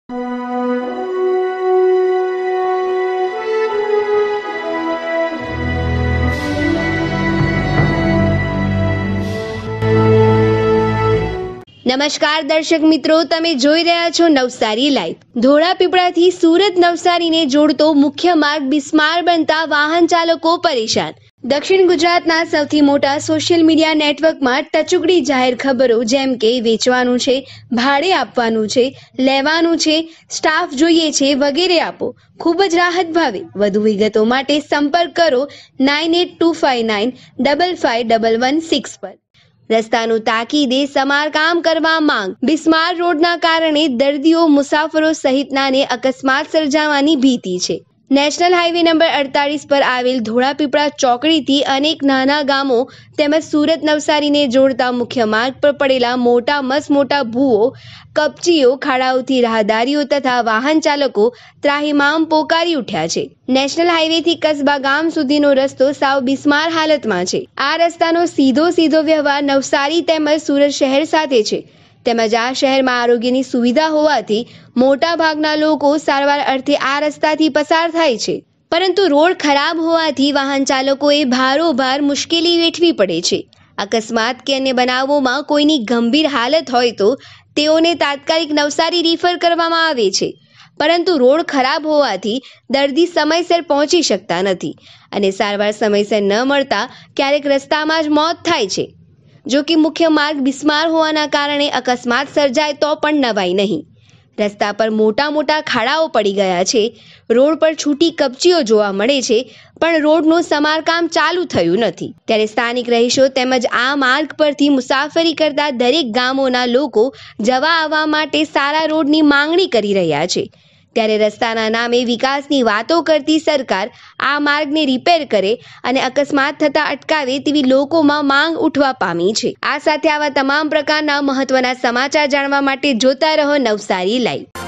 નમસ્કાર દર્શક મિત્રો, તમે જોઈ રહ્યા છો નવસારી લાઈવ। ધોળાપીપળાથી સુરત નવસારીને જોડતો મુખ્ય માર્ગ બિસ્માર બનતા વાહન ચાલકો પરેશાન। દક્ષિણ ગુજરાતના સૌથી મોટા સોશિયલ મીડિયા નેટવર્કમાં ટચુકડી જાહેર ખબરો જેમ કે વેચવાનું છે, ભાડે આપવાનું છે, લેવાનું છે, સ્ટાફ જોઈએ છે વગેરે આપો ખૂબ જ રાહત ભાવે। વધુ વિગતો માટે સંપર્ક કરો 9825955116 પર। રસ્તાનું તાકીદે સમારકામ કરવા માંગ। બિસ્માર રોડના કારણે દર્દીઓ, મુસાફરો સહિતનાને અકસ્માત સર્જાવાની ભીતિ છે। નેશનલ હાઈવે નંબર 48 પર આવેલ ધોળાપીપળા ચોકડીથી અનેક નાના ગામો તેમજ સુરત નવસારીને જોડતા મુખ્ય માર્ગ પર પડેલા મોટા ભૂવો, કપચીઓ, ખાડાઓથી રાહદારીઓ તથા વાહન ચાલકો ત્રાહિમામ પોકારી ઉઠ્યા છે। નેશનલ હાઈવેથી કસ્બા ગામ સુધીનો રસ્તો સાવ બિસ્માર હાલતમાં છે। આ રસ્તાનો સીધો વ્યવહાર નવસારી તેમજ સુરત શહેર સાથે છે। તેમજ આ શહેરમાં આરોગ્યની સુવિધા હોવાથી મોટા ભાગના લોકો સારવાર અર્થે આ રસ્તાથી પસાર થાય છે, પરંતુ રોડ ખરાબ હોવાથી વાહન ચાલકોએ ભારોભાર મુશ્કેલી વેઠવી પડે છે। અકસ્માત કે અન્ય બનાવોમાં કોઈની ગંભીર હાલત હોય તો તેઓને તાત્કાલિક નવસારી રિફર કરવામાં આવે છે, પરંતુ રોડ ખરાબ હોવાથી દર્દી સમયસર પહોંચી શકતા નથી અને સારવાર સમયસર ન મળતા ક્યારેક રસ્તામાં જ મોત થાય છે। જો કે મુખ્ય માર્ગ બિસ્માર હોવાના કારણે અકસ્માત સર્જાય તો પણ નવાઈ નહીં। રસ્તા પર મોટા ખાડાઓ પડી ગયા છે, રોડ પર છૂટી કપચીઓ જોવા મળે છે, પણ રોડનું સમારકામ ચાલુ થયું નથી। ત્યારે સ્થાનિક રહીશો તેમજ આ માર્ગ પરથી મુસાફરી કરતા દરેક ગામોના લોકો જવા આવવા માટે સારા રોડની માંગણી કરી રહ્યા છે। ત્યારે રસ્તાના નામે વિકાસની વાતો કરતી સરકાર આ માર્ગને રિપેર કરે અને અકસ્માત થતા અટકાવે તેવી લોકોમાં માંગ ઉઠવા પામી છે। આ સાથે આવા તમામ પ્રકારના મહત્વના સમાચાર જાણવા માટે જોતા રહો નવસારી લાઈવ।